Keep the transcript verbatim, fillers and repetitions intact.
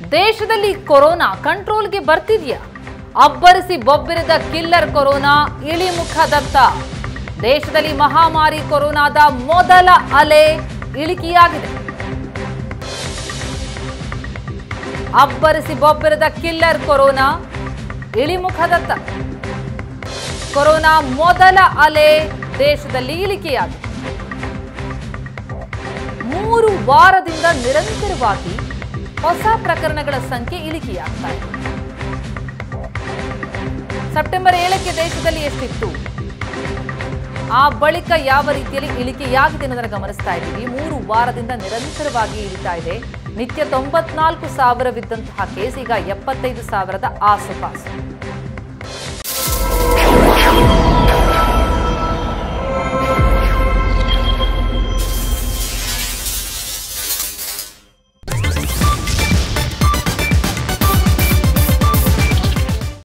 ದೇಶದಲ್ಲಿ ಕೊರೋನಾ ಕಂಟ್ರೋಲ್ಗೆ ಬರ್ತಿದೆಯಾ? ಅಬ್ಬರಿಸಿ ಬೊಬ್ಬಿರಿದ ಕಿಲ್ಲರ್ ಕೊರೋನಾ ಇಳಿಮುಖದತ್ತ. ದೇಶದಲ್ಲಿ ಮಹಾಮಾರಿ ಕೊರೋನಾದ ಮೊದಲ ಅಲೆ ಇಳಿಕೆಯಾಗಿದೆ. ಅಬ್ಬರಿಸಿ ಬೊಬ್ಬಿರಿದ ಕಿಲ್ಲರ್ ಕೊರೋನಾ ಇಳಿಮುಖದತ್ತ. ಕೊರೋನಾ ಮೊದಲ ಅಲೆ ದೇಶದಲ್ಲಿ ಇಳಿಕೆಯಾಗಿದೆ. ಮೂರು ವಾರದಿಂದ ನಿರಂತರವಾಗಿ ಹೊಸ ಪ್ರಕರಣಗಳ ಸಂಖ್ಯೆ ಇಳಿಕೆಯಾಗ್ತಾ ಇದೆ. ಸೆಪ್ಟೆಂಬರ್ ಏಳಕ್ಕೆ ದೇಶದಲ್ಲಿ ಎಷ್ಟಿತ್ತು, ಆ ಬಳಿಕ ಯಾವ ರೀತಿಯಲ್ಲಿ ಇಳಿಕೆಯಾಗಿದೆ ಅನ್ನೋದನ್ನು ಗಮನಿಸ್ತಾ ಇದ್ದೀವಿ. ಮೂರು ವಾರದಿಂದ ನಿರಂತರವಾಗಿ ಇಳಿತಾ ಇದೆ. ನಿತ್ಯ ತೊಂಬತ್ನಾಲ್ಕು ಸಾವಿರವಿದ್ದಂತಹ ಕೇಸ್ ಈಗ ಎಪ್ಪತ್ತೈದು ಸಾವಿರದ ಆಸುಪಾಸು.